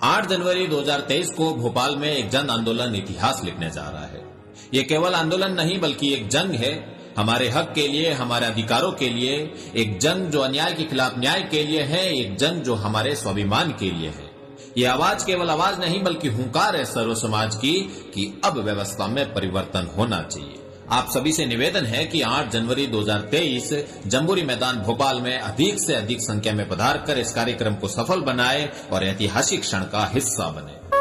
8 जनवरी 2023 को भोपाल में एक जन आंदोलन इतिहास लिखने जा रहा है। ये केवल आंदोलन नहीं बल्कि एक जंग है, हमारे हक के लिए, हमारे अधिकारों के लिए, एक जंग जो अन्याय के खिलाफ न्याय के लिए है, एक जंग जो हमारे स्वाभिमान के लिए है। ये आवाज केवल आवाज नहीं बल्कि हुंकार है सर्व समाज की कि अब व्यवस्था में परिवर्तन होना चाहिए। आप सभी से निवेदन है कि 8 जनवरी 2023 जम्बूरी मैदान भोपाल में अधिक से अधिक संख्या में पधार कर इस कार्यक्रम को सफल बनाए और ऐतिहासिक क्षण का हिस्सा बने।